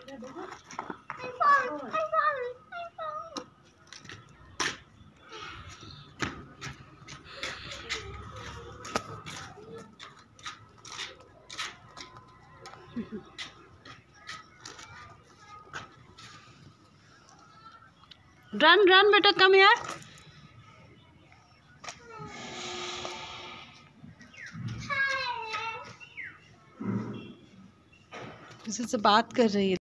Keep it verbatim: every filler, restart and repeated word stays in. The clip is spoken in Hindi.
रन रन बेटा, कम यार। किसी से बात कर रही है।